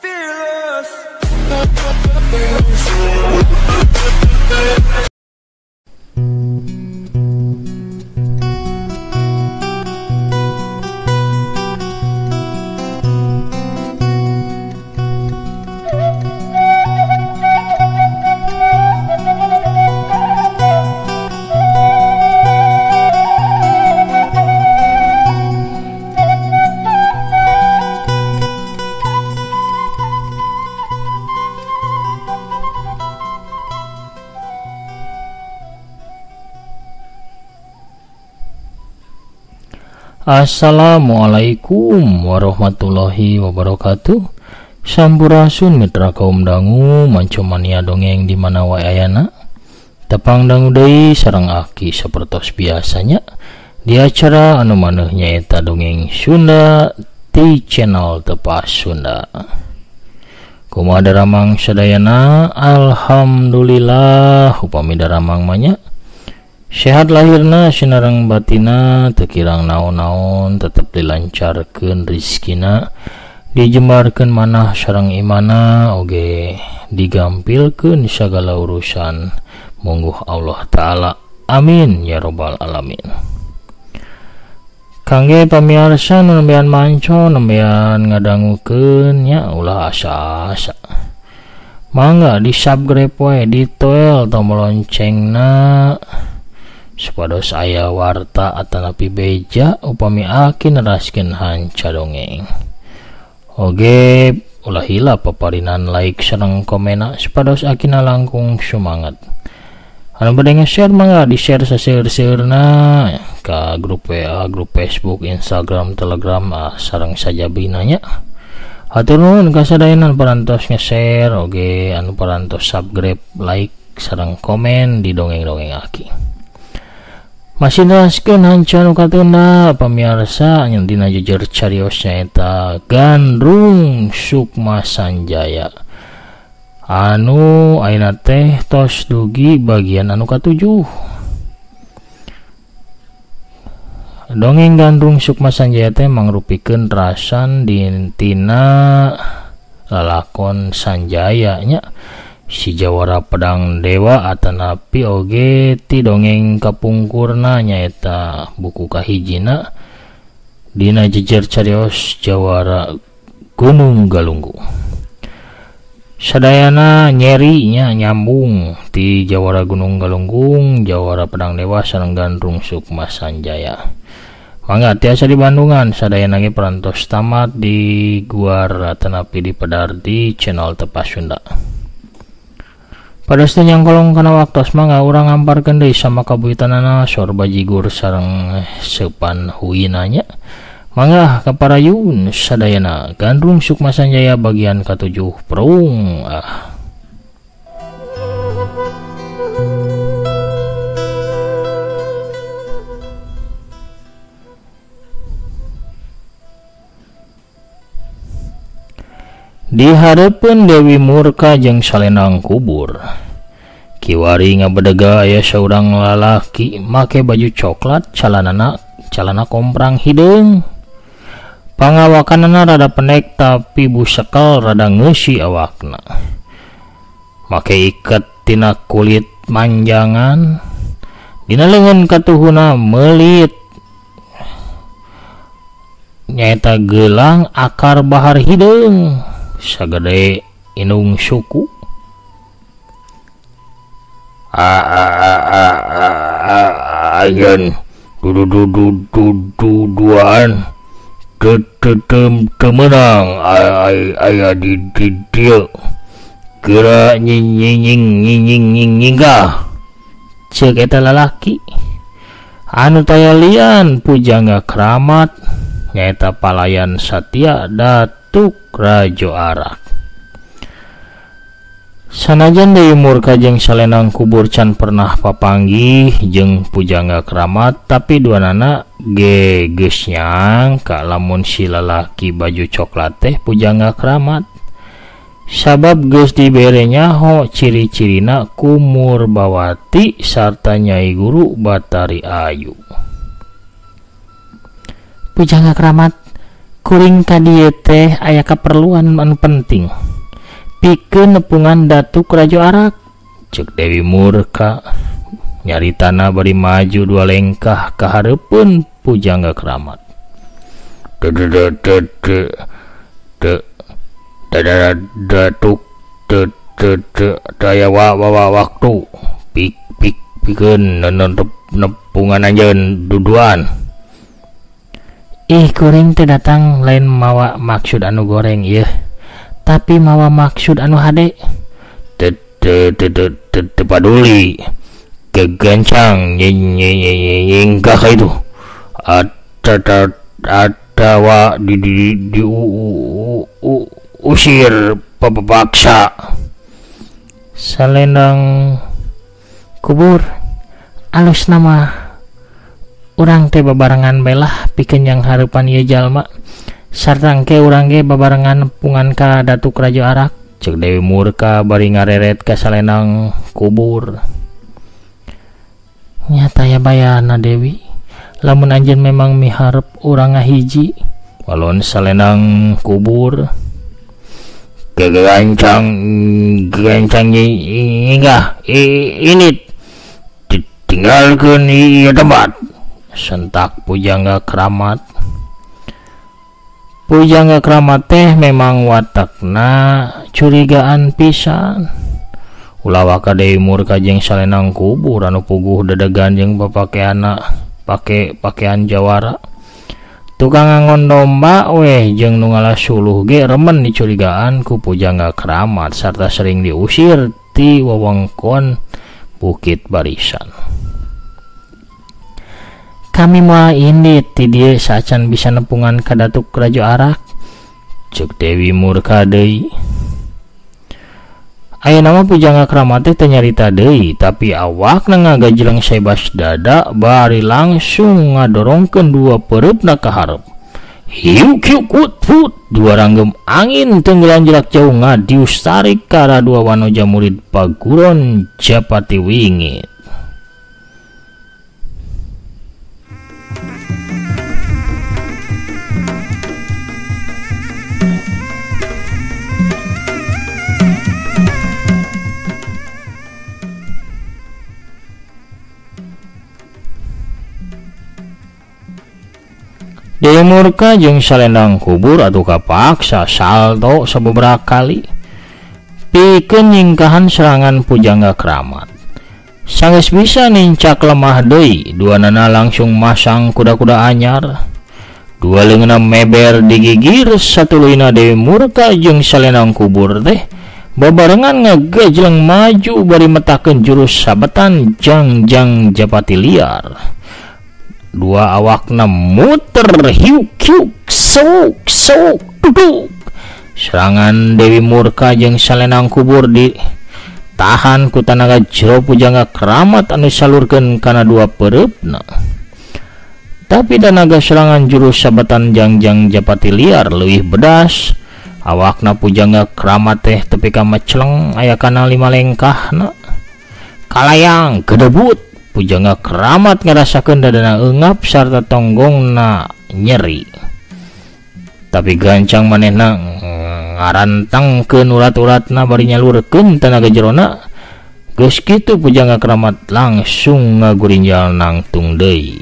fearless. Assalamualaikum warahmatullahi wabarakatuh. Sampurasun mitra kaum dangu mancomania dongeng di mana wae ayana. Tepang dangu deui sareng aki sapertos biasanya di acara anu maneh nyaeta dongeng Sunda di channel Tepas Sunda. Kumaha daramang sadayana? Alhamdulillah upami daramang manya sehat lahirna sinareng batina teu kirang naon-naon tetep dilancarkeun rizkina dijembarkeun manah sareng imana oge digampilkeun sagala urusan mungguh Allah taala amin ya robbal alamin. Kangge pamiarsa nu nembean manco nembean ngadangukeun nya ulah asa-asa mangga di subscribe we di toel tombol loncengna supados aya warta atanapi beja upami aki neraskeun hanca dongeng. Oge ulah hila paparinan like sareng komena supados akina langkung semangat. Anu bade nge-share mangga di-share saseur-seurna ka grup WA, grup Facebook, Instagram, Telegram sareng sajabina nya. Hatur nuhun kasadayanan parantos nge-share oge anu parantos subscribe, like sareng komen di dongeng-dongeng aki. Masih neraskeun hanca nu katunda pamiarsa nya dina jejer carios nyaeta Gandrung Sukma Sanjaya anu ayeuna teh tos dugi bagian anu katujuh. Dongeng Gandrung Sukma Sanjaya teh mangrupikeun rasan tina lalakon Sanjaya nya si jawara pedang dewa atanapi oge ti dongeng kapungkurna nyaeta buku kahijina dina jejer carios jawara Gunung Galunggung. Sadayana nyeri nya nyambung ti jawara Gunung Galunggung, jawara pedang dewa sareng Gandrung Sukma Sanjaya. Mangga tiasa di Bandungan sadayana ge parantos tamat di guar atanapi di pedar di channel Tepas Sunda. Pada yang kolong kana waktos mangga urang ngamparkeun deui sama kabuitanana sor bajigur sareng sepan huinanya. Mangga kaparayun sadayana Gandrung Sukma Sanjaya bagian katujuh perung. Di hareupeun Dewi Murka jeung salenang kubur kiwari ngabedega aya saurang lalaki make baju coklat calana komprang hideung pangawakanana rada pendek tapi busekal rada ngeusi awakna make iket tina kulit manjangan dina leungeun katuhuna meulit nyaeta geulang akar bahar hideung sagede inung suku. Ayan duduan temenang aya di dieu geura nying ceuk eta lalaki anu taya lian pujangga keramat nyaeta palayan Satya Datuk Rajo Arak. Sanajan Dewi Murka jeung salenang kubur can pernah papanggih jeung pujangga keramat tapi duanana ge geus nyangka lamun si lalaki baju coklat teh pujangga keramat sabab geus dibere nyaho ciri-cirina ku Murbawati sarta Nyai Guru Batari Ayu. Pujangga keramat kuring ka dieu teh aya keperluan anu penting pikeun nepungan Datuk Rajo Arak, cek Dewi Murka. Nyaritana bari maju 2 lengkah ka hareupeun Pujangga Kramat. Datuk daya waktu pikeun nepungan anjeun duduan. Ih kuring teh datang lain mawa maksud anu goreng ieu, tapi mawa maksud anu hade. Paduli kegancang nyingkah itu ada usir paksa. Salendang kubur alus nama urang teh babarengan belah pikeun yang hareupan ieu jalma sareng ke urang ge babarengan nepungan ka Datuk Rajo Arak, cek Dewi Murka bari ngareret ka salendang kubur. Nyata ya bayana Dewi, lamun anjeun memang miharep urang ngahiji walon salendang kubur kegancang inggah ini tinggalkeun ieu tempat, sentak Pujangga Kramat. Pujangga Kramat teh memang watakna curigaan pisan. Ulah waka Dewi Murka jeung salendang kubur anu puguh dedegan jeung papakeana pake pakaian jawara. Tukang ngangon domba weh jeung nu ngalasuluh ge remen dicurigaan ku Pujangga Kramat sarta sering diusir ti wewengkon Bukit Barisan. Kami moal indit ti dieu sacan bisa nepungan ka Datuk Rajo Arak, cek Dewi Murka deui. Aya nama Pujangga Kramat teh nyarita deui, tapi awakna ngagajleng sebas dada bari langsung ngadorongkeun 2 pereupna ka hareup. Hiuk hiuk kut put 2 ranggem angin tenggelam jelak jauh ngadius tarik ka arah 2 wanoja murid paguron Japati Wingit. Dewi Murka jeung salendang kubur atuh kapaksa salto sababaraha kali pikeun nyingkahan serangan Pujangga Kramat. Sanggeus bisa nincak lemah deui, duanana langsung masang kuda-kuda anyar. 2 leungeunna meber digigir, satuluyna Dewi Murka jeung salendang kubur teh babarengan ngagajleng maju bari metakeun jurus sabetan Jangjang Japati Liar. 2 awakna muter hiuk hiuk sok duduk. Serangan Dewi Murka jeung salendang kubur ditahan ku tanaga jero Pujangga Kramat anu salurkeun kana 2 pereupna. Tapi tanaga serangan jurus sabetan Jangjang Japati Liar leuwih bedas. Awakna Pujangga Kramat teh tepi ka meceleng aya kana 5 lengkahna. Kalayang kedebut Pujangga Kramat ngarasakeun dadana eungap sarta tonggongna nyeri. Tapi gancang manehna ngarantangkeun urat-uratna bari nyalurkeun tenaga jerona. Geus kitu Pujangga Kramat langsung ngagurinjal nangtung deui.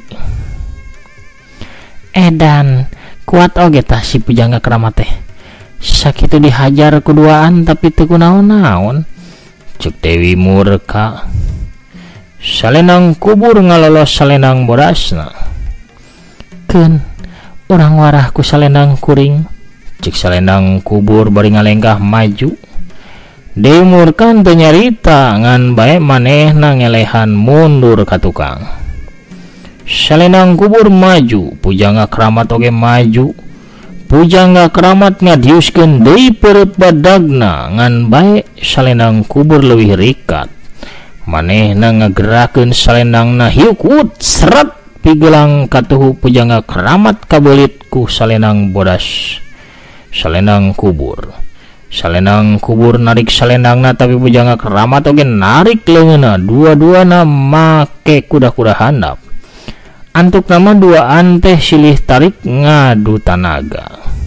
Edan kuat oge tah si Pujangga Kramat teh. Sakitu dihajar kuduaan tapi teu kunaon-naon, cek Dewi Murka. Salendang kubur ngalolos salendang borasna. Keun urang warah ku salendang kuring, cek salendang kubur bari ngalengkah maju. Dewi Murka teu nyarita ngan bae manehna ngelehan mundur ka tukang. Salendang kubur maju, Pujangga Kramat oge maju. Pujangga Kramat ngadiuskeun deui perut badagna ngan bae salendang kubur leuwih rikat. Manehna ngagerakeun salendangna hiukut seret pigelang katuhu Pujangga Kramat kabelit ku salendang bodas salendang kubur. Salendang kubur narik salendangna tapi Pujangga Kramat oge narik leungeunna, dua-duana make kuda-kuda handap. Antuk nama 2 anteh silih tarik ngadu tanaga.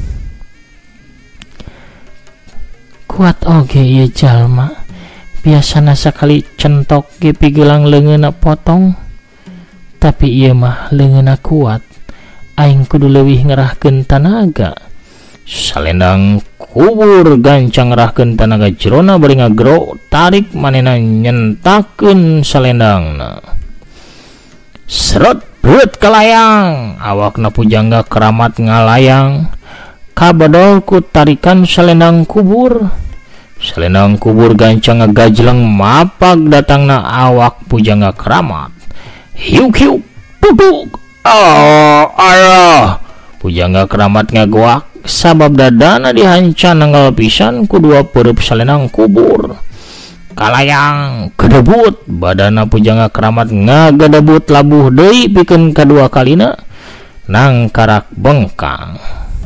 kuat oge ieu jalma, biasana sakali centok ge pigelang leungeunna potong, tapi ieu mah leungeunna kuat, aing kudu leuwih ngerahkeun tanaga. Salendang kubur gancang ngerahkeun tanaga jerona bari ngagero, tarik manehna nyentakeun salendangna. Seret beut kalayang, awakna pujangga keramat ngalayang, kabadol ku tarikan salendang kubur. Salendang kubur gancang ngagajleng mapag datangna awak pujangga keramat. Hiuk hiuk puduk, ayah. Pujangga keramat ngagoak, sabab dadana dihancan nanggal pisan ku dua pereup salendang kubur. Kalayang gedebut, badana pujangga keramat ngagedebut labuh deui pikeun kadua kalina nang karak bengkang.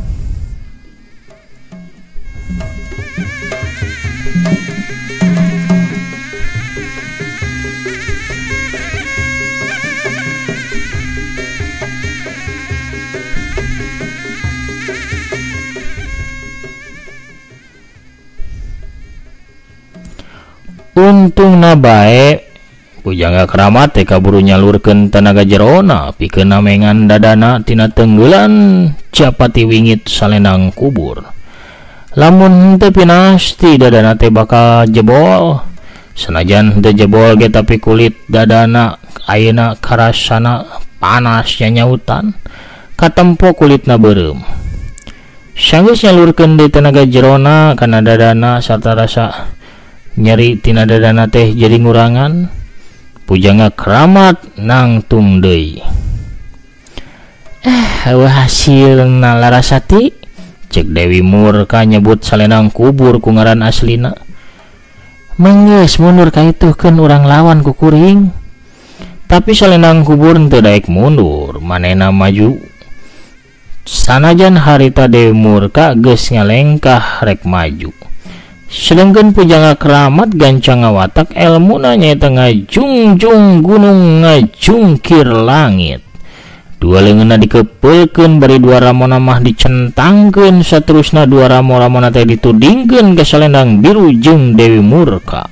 Untung na bae pujangga keramat teh kaburu nyalurkeun tenaga jerona pikeun namengan dadana tina tenggelan capati wingit salendang kubur. Lamun teu pinasti dadana teh bakal jebol. Sanajan teu jebol ge tapi kulit dadana ayeuna karasana panas nyanyautan, katempo kulitna beureum. Sanggeus nyalurkeun deui tenaga jerona kana dadana sarta rasa nyeri tina dadana teh jadi ngurangan, pujangga keramat nangtung deui. Hasilna larasati, cek Dewi Murka nyebut salendang kubur ku ngaran aslina. Menggeus mundur kaitukeun urang lawan ku kuring. Tapi salendang kubur teu daek mundur, manehna maju. Sanajan harita Dewi Murka geus ngalengkah rek maju. Sedangkan pujangga keramat gancang ngawatak elmuna nyaeta ngajungjung gunung ngajungkir langit. Dua leungeunna dikepeulkeun bari dua ramona mah dicentangkeun, saterusna dua ramona teh ditudingkeun ka salendang biru jeung Dewi Murka.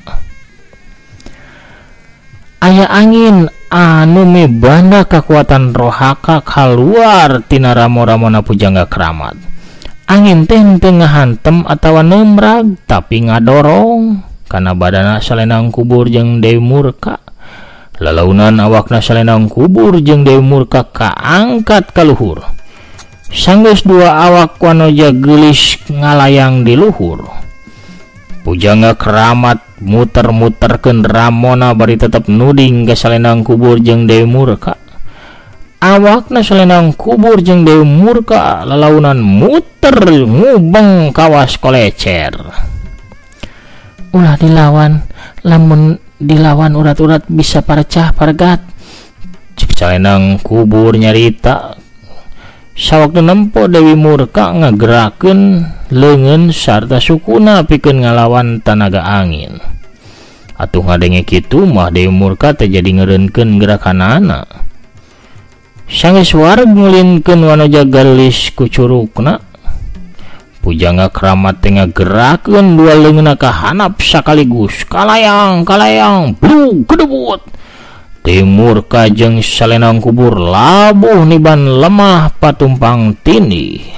Aya angin anu mebanda kakuatan rohaka kaluar tina ramona pujangga keramat. Angin teh teu ngahantem atawa nemrag tapi ngadorong kana badana salendang kubur jeung Dewi Murka. Lalaunan awakna salendang kubur jeung Dewi Murka kaangkat ka luhur. Sanggeus dua awak wanoja geulis ngalayang di luhur. Pujangga keramat muter-muterkeun ramona bari tetep nuding ka salendang kubur jeung Dewi Murka. Awakna salendang kubur jeung Dewi Murka lalaunan muter ngubeng kawas kolecer. Ulah dilawan, lamun dilawan urat-urat bisa parcah pargat, cek salendang kubur nyarita. Sawaktu nempo Dewi Murka ngagerakeun leungeun sarta sukuna pikeun ngalawan tanaga angin. Atuh ngadenge kitu mah Dewi Murka teh jadi ngeureunkeun gerakanana. Sanggeus wareg ngulinkeun wanoja galis ku curugna, pujangga keramat teh ngagerakeun dua leungeunna ka handap sakaligus. Kalayang blug gedebut. Dewi Murka jeung salendang kubur labuh niban lemah patumpang tindih.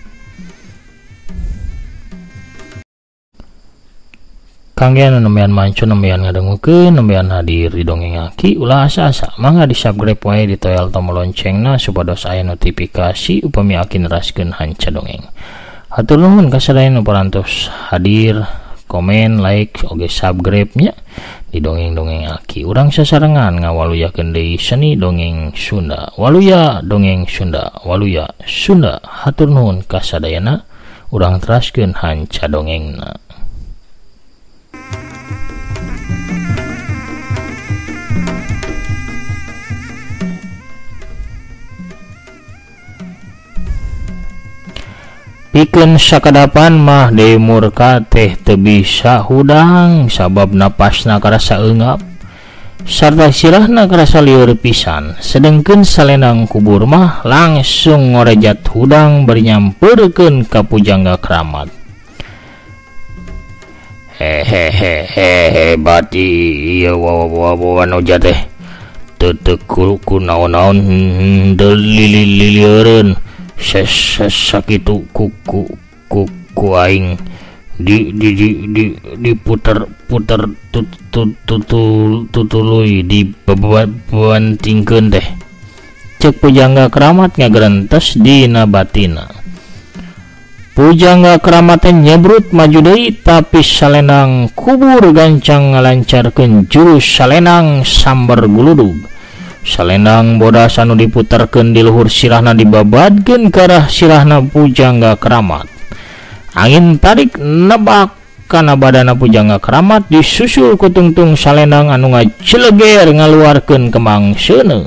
Kanggean nembean mancu nembean ngadengukeun nembean hadir di dongeng aki ulah asa-asa mangga di subscribe wae di toel tombol loncengna supados aya notifikasi upami aki neraskeun hanca dongeng. Hatur nuhun kasadaya nu parantos hadir, komen, like, oge subscribe nya di dongeng-dongeng aki. Urang sasarengan ngawaluyakeun deui seni dongeng Sunda. Waluya dongeng Sunda, waluya Sunda. Hatur nuhun kasadayana urang teraskeun hanca dongengna. Pikeun sakadapan mah Dewi Murka teh teu bisa hudang sabab napasna karasa eungap sarta sirahna karasa lieur pisan. Sedengkeun salendang kubur mah langsung ngorejat hudang bari nyampeurkeun ka pujangga keramat. hehehe bati iya wawa noja teh tetekul kunaon delililireureun sakitu ku aing diputer tutului di bebantingkeun teh cek pujangga keramat ngagerentes dina batina. Pujangga keramat nyebrut maju deui tapi salendang kubur gancang ngalancarkeun jurus salendang sambar guludug. Salendang bodas anu diputerkeun di luhur sirahna dibabadkeun ka arah sirahna pujangga keramat. Angin tarik nebak kana badana pujangga keramat disusul ku tungtung salendang anu ngaceleger ngaluarkeun kembang seuneu.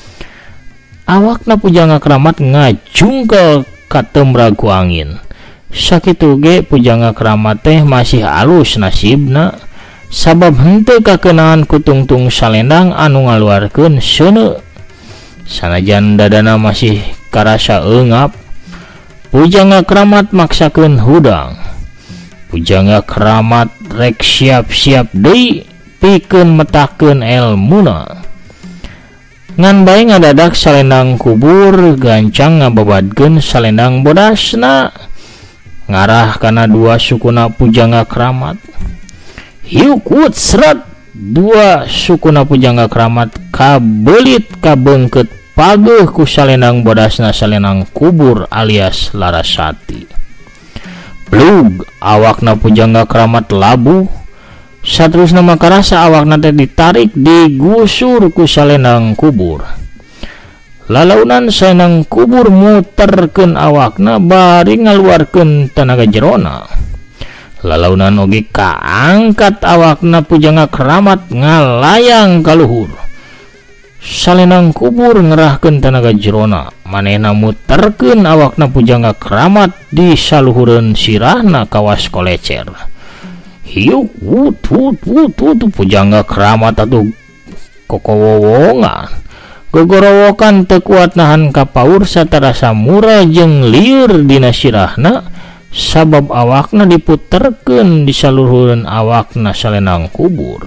Awakna pujangga keramat ngajungkel ka tembragu angin. Sakitu ge pujangga keramat teh masih alus nasibna sabab henteu kakenaan ku tungtung salendang anu ngaluarkeun seuneu. Sanajan dadana masih karasa eungap, pujangga keramat maksakeun hudang. Pujangga keramat rek siap-siap deui pikeun metakeun elmuna. Ngan bae ngadadak salendang kubur gancang ngababadkeun salendang bodasna ngarah kana dua sukuna pujangga keramat. Hiu kuut seret dua sukuna pujangga keramat kabelit kabeungkeut pageuh ku salendang bodasna salendang kubur alias Larasati. Blug awakna pujangga keramat labuh saterusna makarasa awakna teh ditarik digusur ku salendang kubur. Lalaunan salendang kubur muterkeun awakna bari ngaluarkeun tenaga jerona. Lalaunan oge kaangkat awakna pujangga keramat ngalayang ka luhur. Salendang kubur ngerahkeun tenaga jerona, manehna muterkeun awakna pujangga keramat di saluhureun sirahna kawas kolecer. Hiu wut pujangga keramat atuh kokowowongan. Gogorowokan teu kuat nahan kapaur satarasa murah jeung lieur dina sirahna sabab awakna diputerkeun di saluhureun awakna salendang kubur.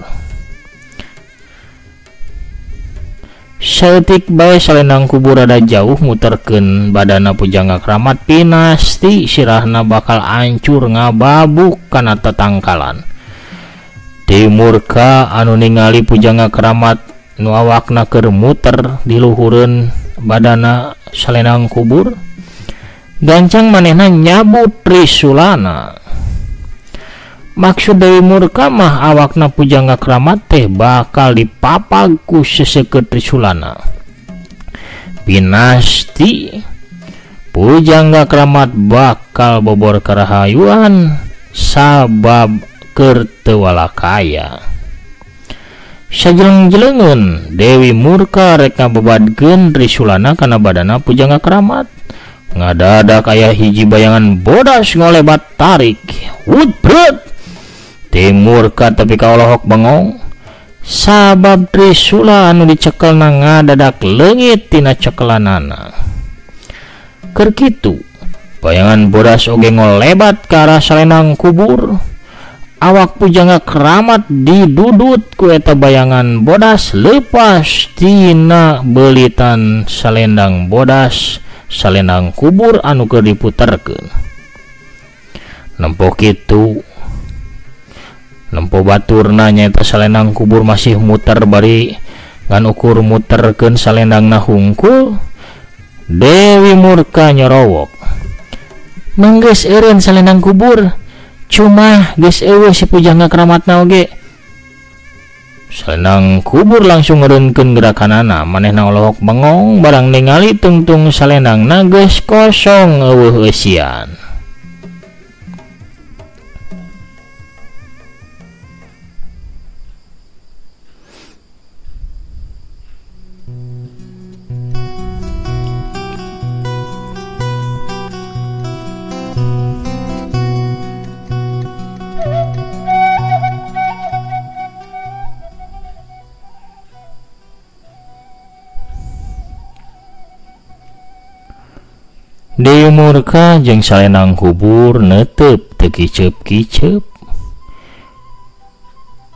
Saeutik bae salendang kubur rada jauh muterkeun badana pujangga keramat pinasti sirahna bakal ancur ngababuk kana tatangkalan. Timurka anu ningali pujangga keramat nu awakna keur muter di luhureun badana salendang kubur gancang manehna nyabut risulana. Maksud deui murka mah awakna pujangga keramat teh bakal dipapag ku seseukeut risulana. Pinasti pujangga keramat bakal bobor karahayuan sabab keur teu walakaya. Sajeleng-jelengeun Dewi Murka rek ngababadkeun risulana kana badana pujangga keramat. Ngadadak aya hiji bayangan bodas ngolebat tarik. Wut brut. Timurka tapi kaolohok bengong sabab trisula anu dicekelna ngadadak leungit tina cekelanana. Keur kitu bayangan bodas oge ngolebat ka arah salendang kubur. Awak pujangga keramat didudut ku eta bayangan bodas lepas tina belitan salendang bodas salendang kubur anu keur diputerkeun. Nempo kitu nempo baturna nyaeta salendang kubur masih muter bari ngan ukur muterkeun salendangna hungkul. Dewi Murka nyorowok, "Manggeus eureun salendang kubur, cuma geus eueuh si pujangga keramatna oge." Salendang kubur langsung ngeureunkeun gerakanana, manehna olohok bengong barang ningali tungtung salendangna geus kosong eueuh eusian. Dewi Murka jeung salendang kubur neuteup teu kiceup-kiceup.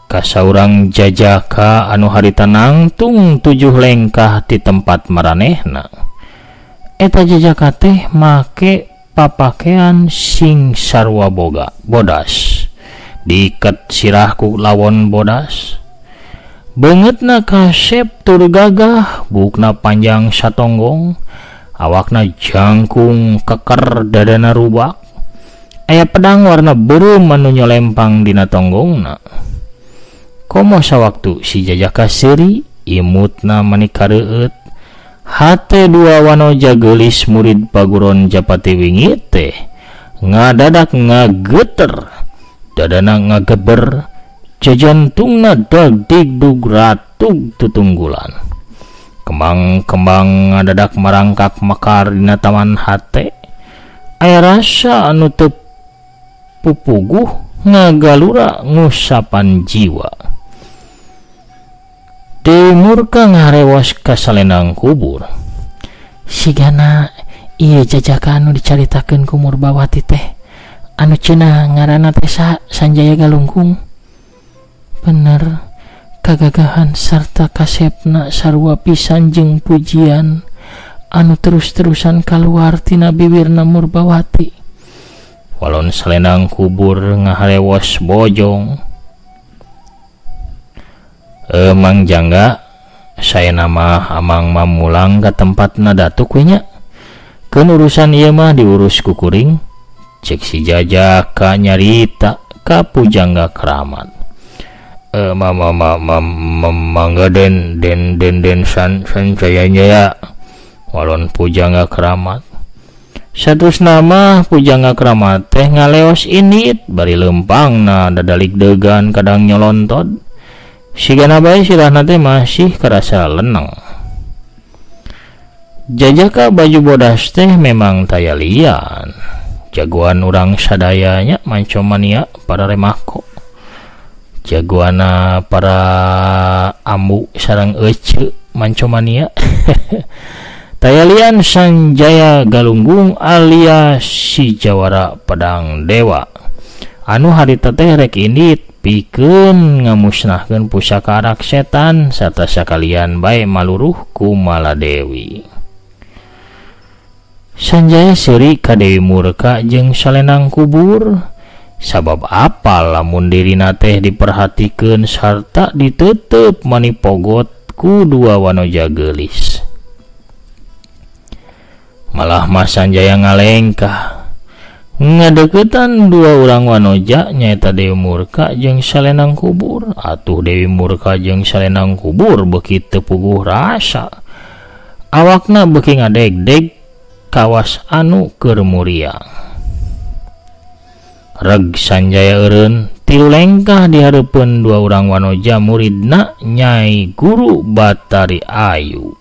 kasaurang jajaka anu harita nangtung 7 lengkah di tempat maranehna. Eta jajaka teh make papakean sing sarua bodas, diiket sirahku lawon bodas. Beungeutna kasep tur gagah, bukna panjang satonggong, awakna jangkung keker dadana rubak. Aya pedang warna beureum anu nyolempang dina tonggongna. Komo sawaktu si jajaka seuri, imutna manikareueut. Hate 2 wanoja geulis murid paguron Japati Wingit teh ngadadak ngageter, dadana ngageber, jajantungna dagdigdug ratug tutunggulan. Kembang-kembang ngadadak marangkak makar dina taman hate. Aya rasa anu teu pupuguh ngagalura ngusapan jiwa. Dewi Murka ngarewas ka salenang kubur. Sigana ieu jajaka anu dicaritakeun ku Murbawati teh anu cenah ngaranna teh Sanjaya Galunggung. Bener, kagagahan sarta kasepna sarua pisan jeung pujian anu terus-terusan kaluar tina bibirna Murbawati. Walon salenang kubur ngaharewas bojong. Mang jangga, saya nama amang mamulang ke tempatna datuk we nya. Keun urusan ieu mah diurus ku kuring. Cek si jajaka nyarita ka Pujangga Kramat. Mangga den sancayanya ya. Walon Pujangga Kramat. Satus nama Pujangga Kramat teh ngaleos init bari lempangna dadalik degan kadang nyolontod. Sigana bae sirahna teh masih kerasa leneng. Jajaka baju bodas teh memang taya lian. Jagoan urang sadayanya mancomania para remako. Jagoana para ambu sareng ece mancomania. Taya lian Sanjaya Galunggung alias si Jawara Pedang Dewa. Anu harita teh rek indit pikeun ngamusnahkeun pusaka arak setan sarta sakalian bae maluruh ku Maladewi. Sanjaya seuri ka Dewi Murka jeung salenang kubur. Sabab apa lamun dirina teh diperhatikeun sarta diteuteup manipogot ku 2 wanoja geulis. Malah Mas Sanjaya ngalengkah ngadeukeutan 2 urang wanoja nyaeta Dewi Murka jeung salenang kubur. Atuh Dewi Murka jeung salenang kubur beuki teu puguh rasa. Awakna beuki ngadeg-deg kawas anu keur muriang. Reg Sanjaya eureun 3 lengkah di hareupeun 2 urang wanoja muridna Nyai Guru Batari Ayu.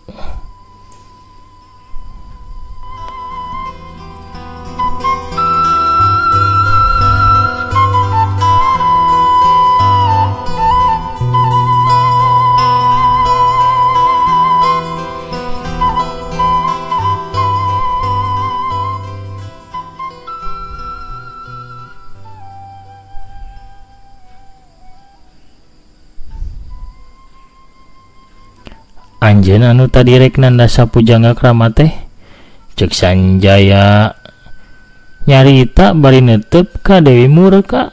Anjeun anu tadi rek nandasa Pujangga Kramat teh cek Sanjaya nyarita bari neuteup ka Dewi Murka.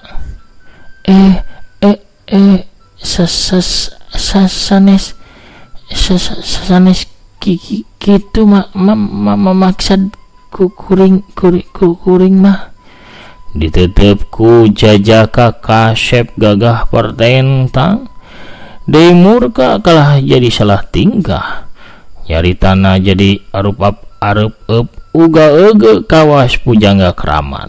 Sanes kitu maksud kuring mah diteuteub ku jajaka kasep gagah pertentang. Dewi Murka kalah jadi salah tingkah. Nyaritana jadi areup uga euge kawas Pujangga Kramat.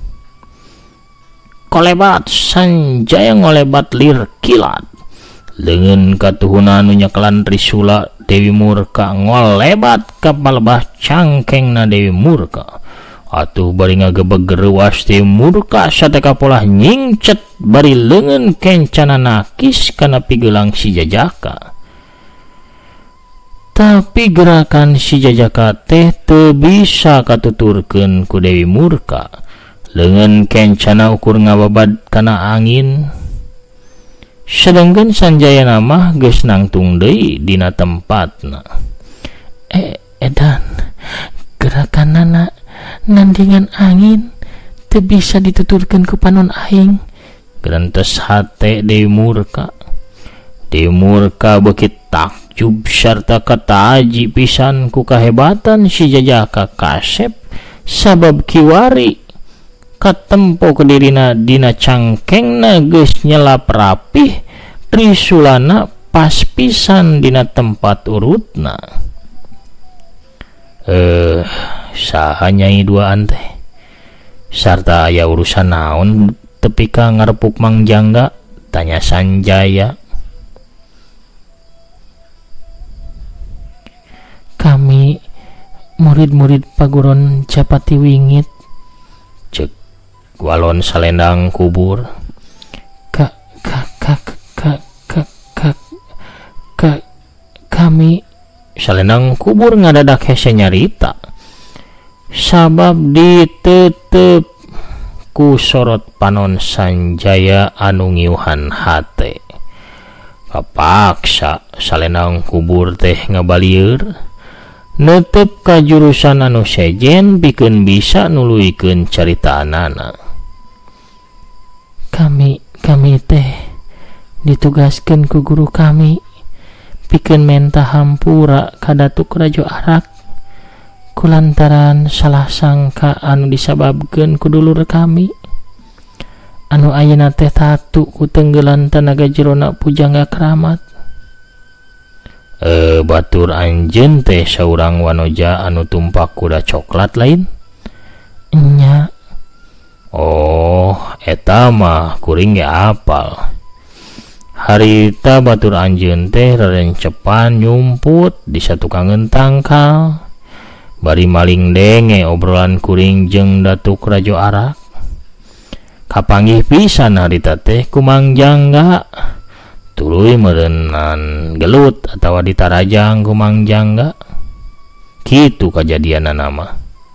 Kolebat Sanjaya ngolebat lir kilat. Leungeun katuhuna anu nyekelan Trisula Dewi Murka ngolebat ka palebah cangkengna Dewi Murka. Atuh bari ngagebeg reuas Dewi Murka sateka polah nyingcet bari leungeun kencana nakis kana pigeulang si jajaka. Tapi gerakan si jajaka teh teu bisa katuturkeun ku Dewi Murka. Leungeun kencana ukur ngababad kana angin. sedangkan Sanjaya nama geus nangtung deui dina tempatna. Edan gerakanana nandingan angin teu bisa dituturkeun ku panon aing, gerantos hate Dewi Murka. Dewi Murka beuki takjub sarta kataji pisan ku kahebatan si Jajaka Kasep sabab kiwari katempo kedirina dina cangkengna geus nyelap rapih trisulana pas pisan dina tempat urutna. Saha Nyai duaan teh sarta aya urusan naon tepi ka ngarepuk Mang Jangga, tanya Sanjaya. Kami murid-murid paguron Japati Wingit, cek walon salendang kubur. Kami salendang kubur ngadadak hese nyarita sabab ditetep ku sorot panon Sanjaya anu ngiuhan hate. Kapaksa salendang kubur teh ngabalieur netep ka jurusan anu sejen pikeun bisa nuluykeun caritaanana. Kami teh ditugaskeun ku guru kami pikeun menta hampura ka Datuk Rajo Arak kulantaran salah sangka anu disababkeun ku dulur kami anu ayeuna teh tatu ku tenggelan tanaga jerona Pujangga Kramat. Batur anjeun teh saurang wanoja anu tumpak kuda coklat lain? Nya. Oh, eta mah kuring ge apal. Harita batur anjeun teh rerencepan nyumput di satukangeun tangkal. Bari maling denge obrolan kuring jeung Datuk Rajo Arak. Kapanggih pisan harita teh ku Mang Jangga. Tuluy meureunnan gelut atawa ditarajang ku Mang Jangga. Kitu kajadianana mah.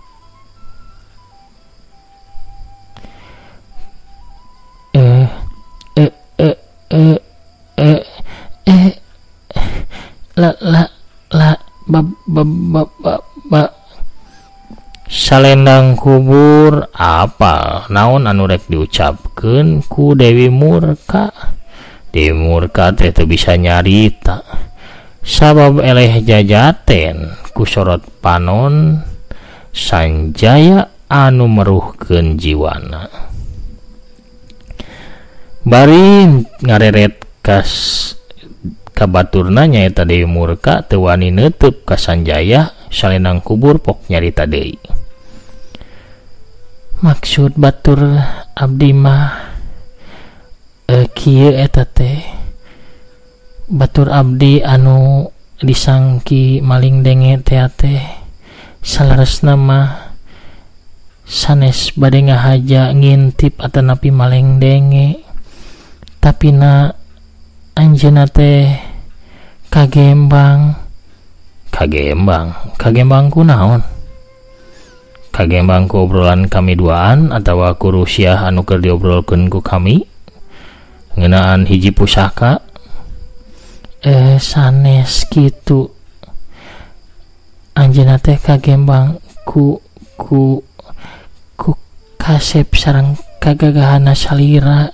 Salendang kubur apal naon anu rek diucapkeun ku Dewi Murka. Dewi Murka teh teu bisa nyarita sabab eleh jajaten ku sorot panon Sanjaya anu meruhkeun jiwana. Bari ngareret kas kabaturna nyaeta Dewi Murka teu wani neuteup ka Sanjaya, salendang kubur pok nyarita deui. Maksud batur abdi mah kieu eta teh. Batur abdi anu disangki maling denge teh salaresna mah sanes bade ngahaja ngintip atanapi maling denge. Tapina anjeunna teh kagembang kunaon? Kagembang ku obrolan kami duaan atawa ku rusiah anu keur diobrolkeun ku kami ngeunaan hiji pusaka? Sanes kitu. Anjeunna teh kagembang ku Kasep sareng kagagahanna salira.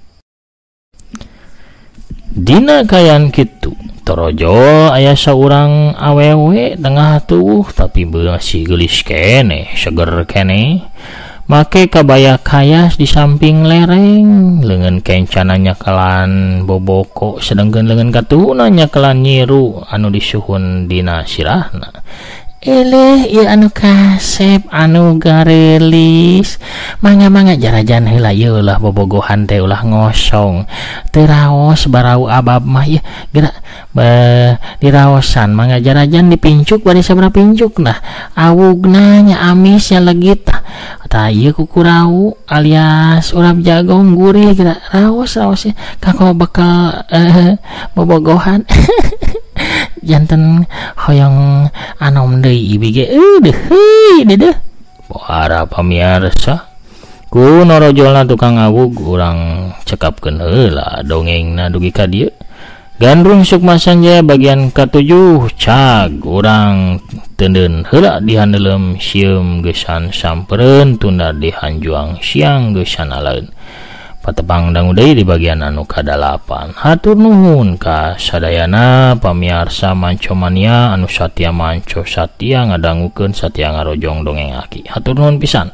Dina kayan kitu torojo aya saurang awewe tengah tuh tapi masih gelis kene seger kene make kabaya kayas di samping lereng leungeun kencana nyakelan boboko sedengkeun leungeun katuna nyakelan nyiru anu disuhun dina sirahna. Eleh ieu anu Kasep anu garelis mangga jarajan heula ieu lah bobogohan teh ulah ngosong teu raos barau abab mah ieu geura diraosan mangga jarajan dipincuk bari sabaraha pincuk nah awugna nya amisnya legit tah ieu kuku rau alias urap jagong gurih geura raos kako bakal bobogohan. Janten hoyong anom deui ibi ge deuh. Para pamirsa, ku norojolna tukang awug urang cekapkeun heula dongengna dugi ka dieu. Gandrung Sukma Sanjaya bagian ke-7 cag urang teuneun heula di handelem sieum geusan sampereun tunda di hanjuang siang geusan alaeun. Patepang dangu deui di bagian anu ka-8. Hatur nuhun ka sadayana pamiarsa Mancomania anu satia manco satia ngadangukeun satia ngarojong dongeng aki. Hatur nuhun pisan.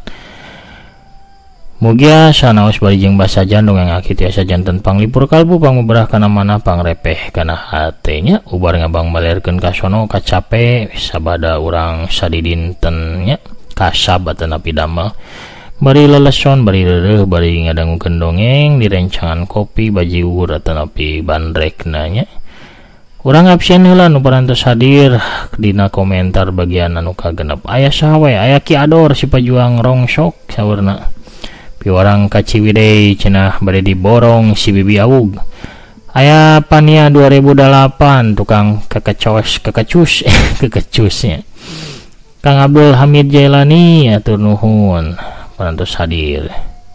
Mugia sanaos barijeng basajan dongeng aki tiasa janten panglipur kalbu pangmuberah kana mana pangrepeh kana hatenya ubar ngabang malerkeun kasono kacape sabada urang sadidinten nya kasab atanapi damel bari leleson bari reureuh bari ngadangukeun dongeng di rencangan kopi baji uhur atanapi bandrekna nya. Urang absen heula nu parantos hadir dina komentar bagian anu kagenep. Aya saha we? Aya Ki Ador si pajuang rongsok saurna. Piwarang Kaciwidey cenah bade diborong si Bibi Awug. Aya Pania 2008 tukang kekecus kekecusnya. Kang Abdul Hamid Jailani atur nuhun parantos hadir.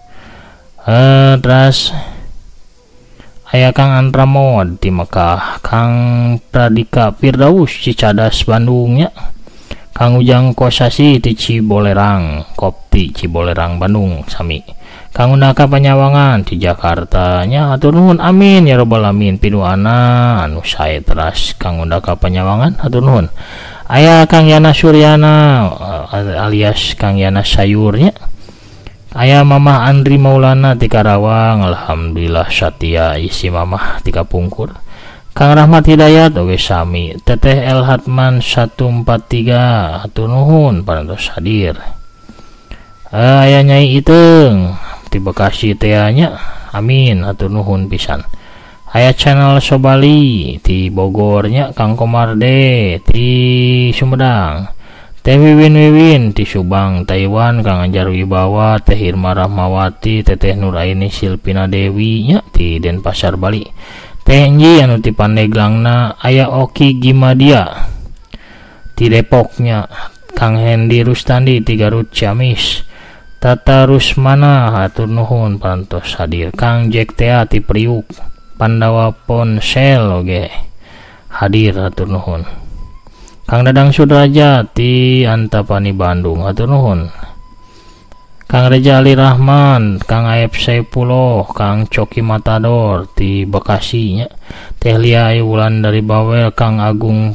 Terus aya Kang Antramod di Mekah, Kang Pradika Firdaus Cicadas Bandungnya. Kang Ujang Kosasi di Cibolerang, Kopti Cibolerang Bandung sami. Kang Undaka Panyawangan di Jakarta nya atur nuhun amin ya robbal alamin pidoana anu sae teras Kang Undaka Panyawangan atur nuhun. Aya Kang Yana Suryana alias Kang Yana Sayurnya. Aya Mamah Andri Maulana di Karawang, alhamdulillah satia isi Mamah di Kapungkur. Kang Rahmat Hidayat oge sami. Teteh El Hatman 143 atur nuhun parantos hadir. Aya Nyai Iteung di Bekasi teh nya amin atur nuhun pisan. Aya channel Sobali di Bogornya, Kang Komarde di Sumedang. Teh Wiwin di Subang Taiwan, Kang Anjar Wibawa, Teh Irma Rahmawati, Teteh Nuraini Silpina Dewi nya di Denpasar Bali. Teh Enji anu ti Pandeglangna. Aya Oki Gimadia di Depoknya, Kang Hendi Rustandi di Garut Ciamis. Tata Rusmana atur nuhun parantos hadir. Kang Jack Tea ti Priuk, Pandawa Ponsel oge hadir atur nuhun. Kang Dadang Sudraja ti Antapani Bandung atur nuhun. Kang Reja Ali Rahman, Kang Aep Saipuloh, Kang Coki Matador di Bekasi nya. Teh Lia Wulan dari Bawel, Kang Agung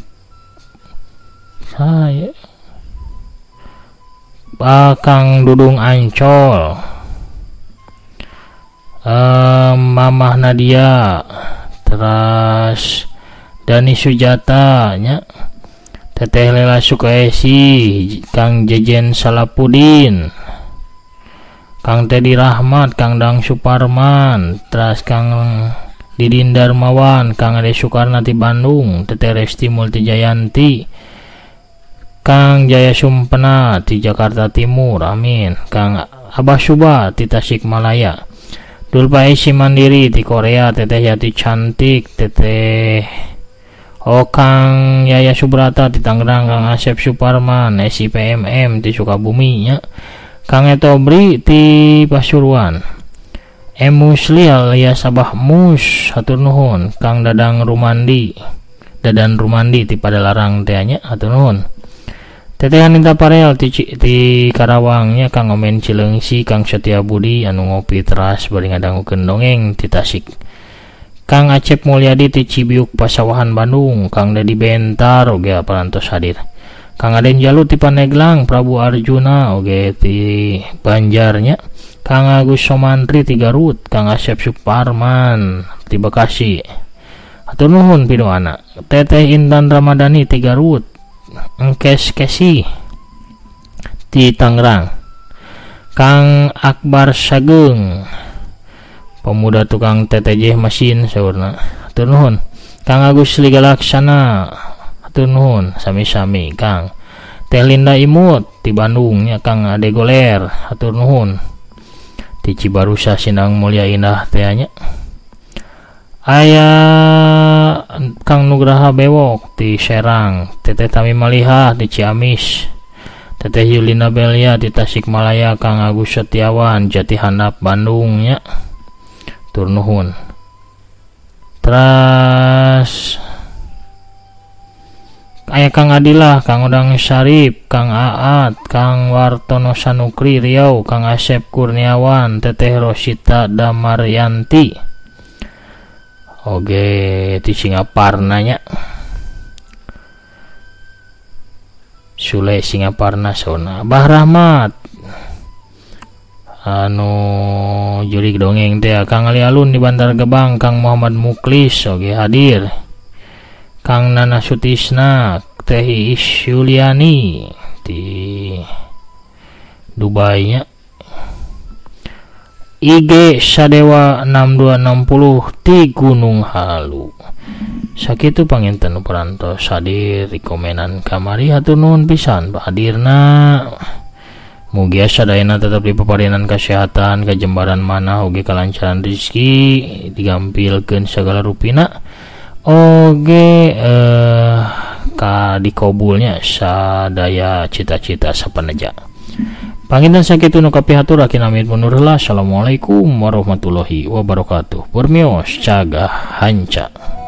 saya Kang Dudung Ancol, Mamah Nadia, terus Dani Sujata nya. Teteh Lela Sukaesi, Kang Jejen Salapudin, Kang Tedi Rahmat, Kang Dang Suparman, terus Kang Didin Darmawan, Kang Ade Sukarna ti Bandung, Teteh Resti Multijayanti, Kang Jaya Sumpena di Jakarta Timur, amin. Kang Abah Suba di Tasikmalaya. Dulpa Isi Mandiri di Korea, Teteh Yati Cantik, Teteh Kang Yaya Subrata di Tangerang, Kang Asep Suparman, Esi PMM di Sukabumi nya. Kang Etobri di Pasuruan. Musli alias Abah Mus hatur nuhun. Kang Dadan Rumandi di Padalarang teh nya hatur nuhun. Teteh Anita Parel di Karawangnya, Kang Omen Cileungsi, Kang Setia Budi anu ngopi teras bari ngadangukeun dongeng di Tasik. Kang Acep Mulyadi di Cibiuk Pasawahan Bandung, Kang Dedi Bentar oge parantos hadir. Kang Aden Jalu di Paneglang, Prabu Arjuna oge di Banjarnya. Kang Agus Somantri di Garut, Kang Asep Suparman di Bekasi. Hatur nuhun pidoana. Teteh Intan Ramadhani di Garut, Engkes Kesi di Tangerang. Kang Akbar Sageng, pemuda tukang TTJ mesin saurna. Hatur nuhun. Kang Agus Ligalaksana hatur nuhun sami-sami. Kang Teh Linda Imut di Bandungnya, Kang Ade Goler hatur nuhun. Di Cibarusa Sindang Mulia Indah teh nya. Aya Kang Nugraha Bewok di Serang, Teteh Tami Malihah di Ciamis, Teteh Yulina Belia di Tasikmalaya, Kang Agus Setiawan Jati Handap Bandung nya. Tur nuhun. Terus aya Kang Adilah, Kang Udang Syarif, Kang Aat, Kang Wartono Sanukri Riau, Kang Asep Kurniawan, Teteh Rosita Damaryanti. Oke, di Singaparna nya. Sule Singaparna sona. Bah Rahmat. Juri dongeng teh Kang Ali Alun di Bantar Gebang, Kang Muhammad Muklis oge hadir. Kang Nana Sutisna, Teh Yuliani di Dubai nya. IG Sadewa 6260 di Gunung Halu. Sakitu panginten perantos hadir di komenan kamari, hatur nuhun pisan hadirna. Mugi sadayana tetap di paparenan kesehatan, kajembaran manah oge kalancaran rezeki, digampilkeun segala rupina. Oge dikabulnya sadaya cita-cita sapaneja. Panginten sakitu nu kapihatur akin amit mundur heula. Assalamualaikum warahmatullahi wabarakatuh. Permios cagah hanca.